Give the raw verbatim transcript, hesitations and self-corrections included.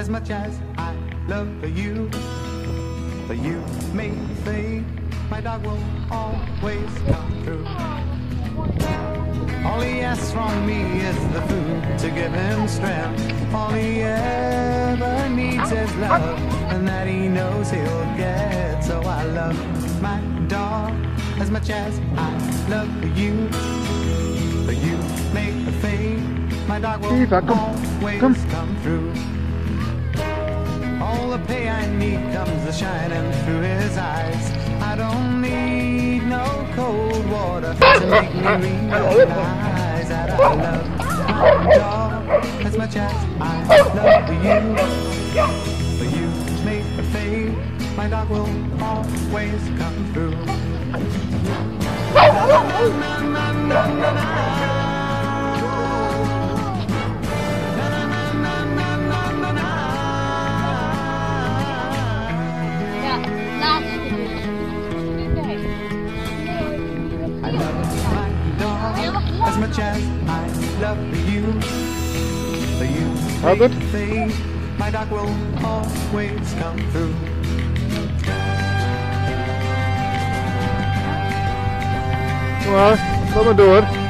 as much as I love you. But you may think my dog will always come through. All he asks from me is the food to give him strength. All he ever needs is love, and that he knows he'll get. So I love my dog as much as I love you. But you make a fade, my dog will Eva, kom. always Kom. come through. All the pay I need comes shining through his eyes. I don't need no cold water to make me realize that I love my dog as much as I love you. But you make a fade, my dog will always come through. Na, na, na, na, na, na. I love my dog as much as I love you. But you How good? fade, my dog will always come through. Kom maar, kom maar door.